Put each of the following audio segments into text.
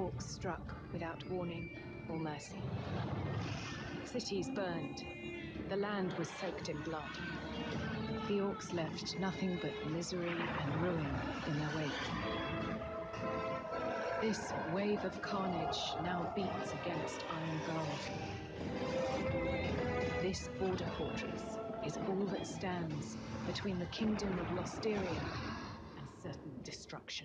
orcs struck without warning or mercy. Cities burned. The land was soaked in blood. The orcs left nothing but misery and ruin in their wake. This wave of carnage now beats against Iron Gull. This border fortress is all that stands between the kingdom of Losteria and certain destruction.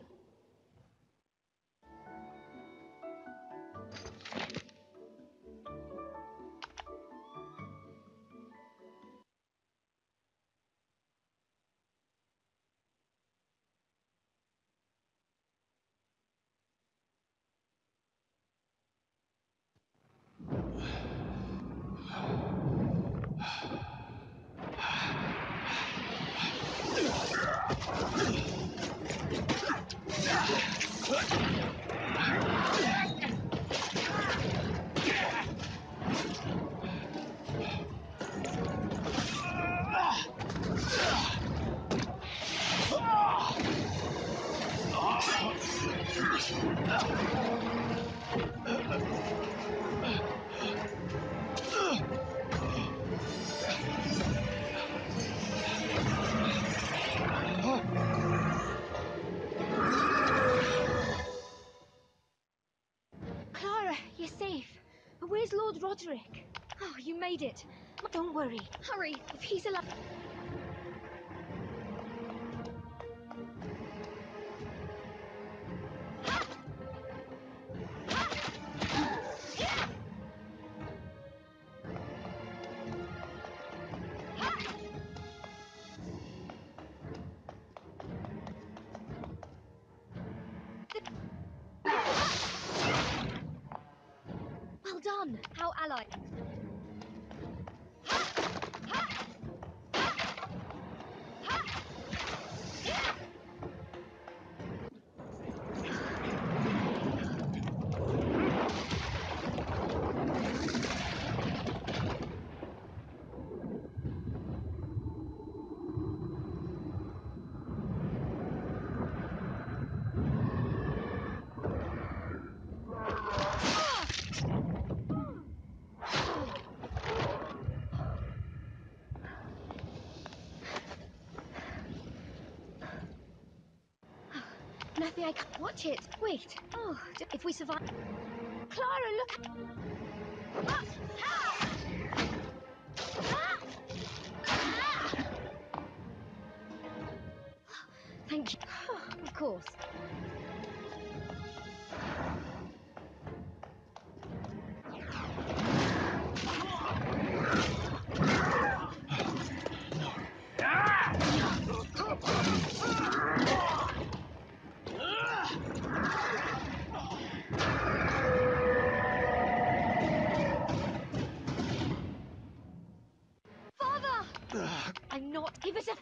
Clara, you're safe. But where's Lord Roderick? Oh, you made it. Don't worry. Hurry, if he's alive. Well done, our ally. Nothing I can watch it. Wait. Oh, if we survive. Clara, look. Thank you. Of course. Father! I'm not. Give us a.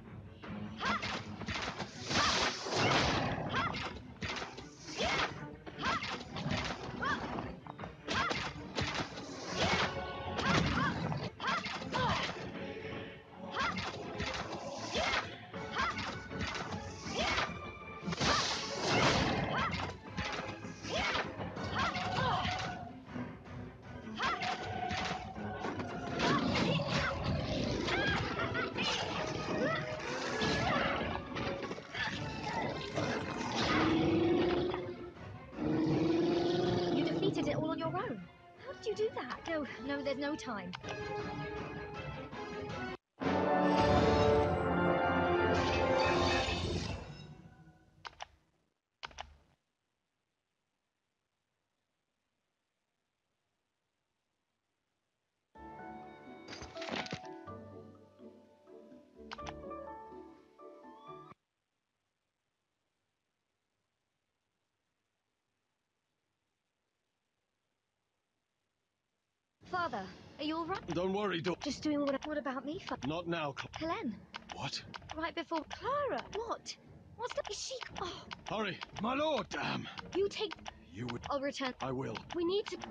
Did it all on your own. How did you do that? No, there's no time. Father, are you all right? Don't worry, Just doing what about me, Father? Not now, Helen. What? Right before Clara. What? What's that? Is she? Oh. Hurry, my lord, damn. You take. You would. I'll return. I will. We need to.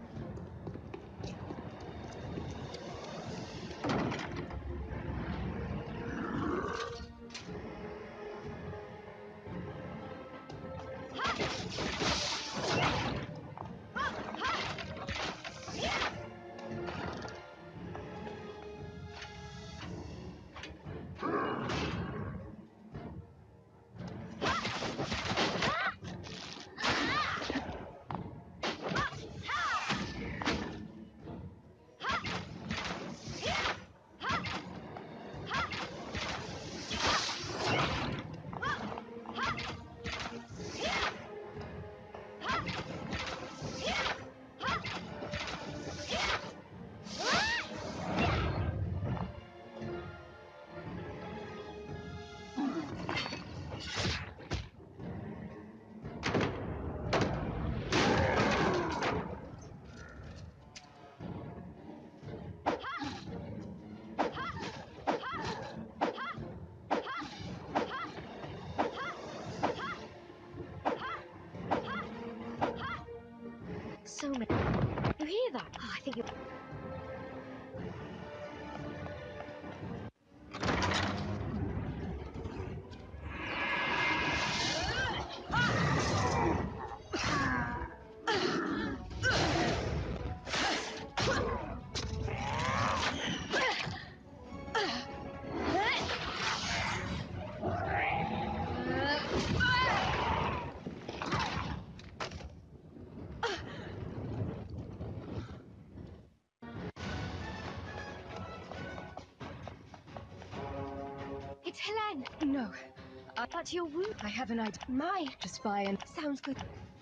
so many. You hear that? Oh, I think you. It's Helen. No, That's your wound. I have an idea. My. Just buy and... Sounds good.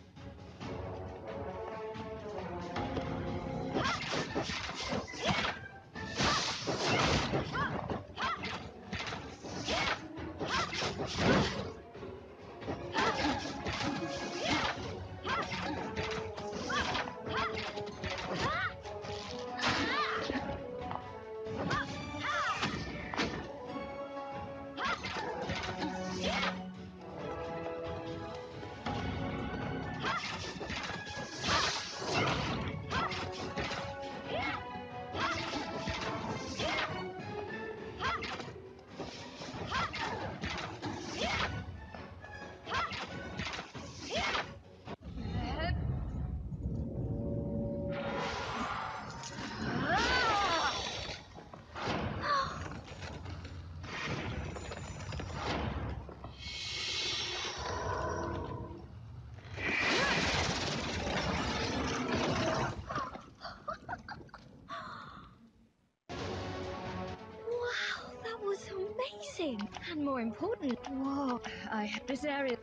Wow, that was amazing. And more important, whoa. This area...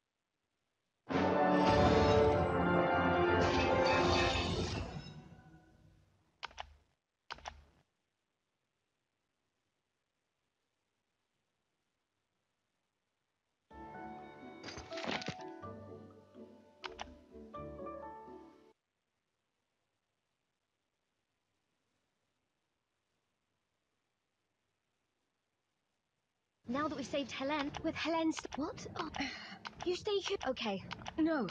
Now that we've saved Helen, with Helen's... What? Oh, you stay here. Okay. No.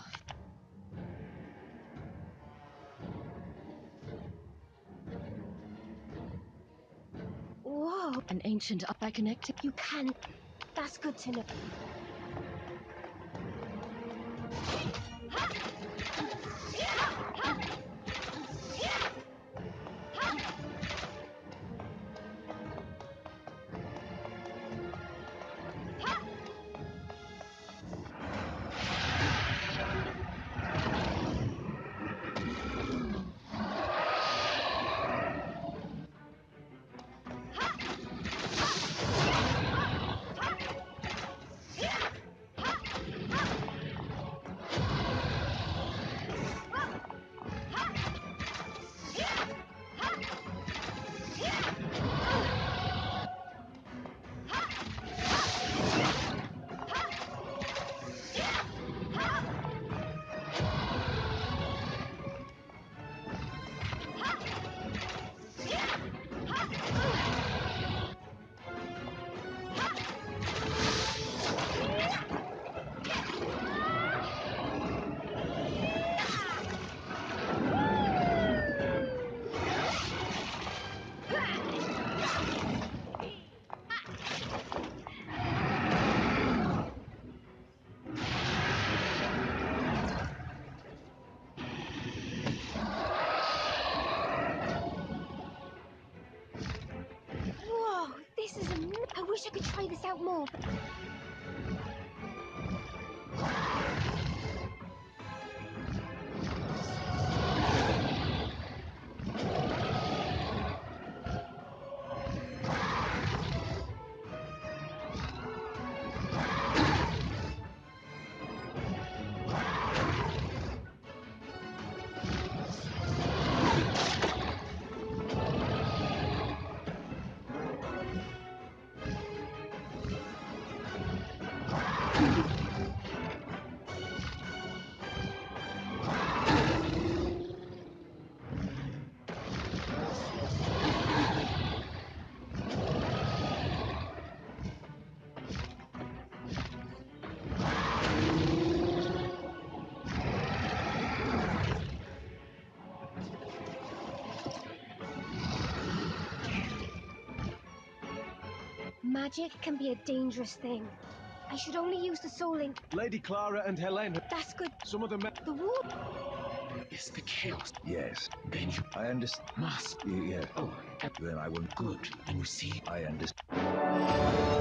Whoa. An ancient by connecting. You can. That's good to know. Whoa, this is I wish I could try this out more, but... Magic can be a dangerous thing. I should only use the soul link. Lady Clara and Helena. That's good. Some of the men. The war. Is the chaos. Yes. Then you I understand. must. Yeah. Oh, Then I will. good. And you see, I understand.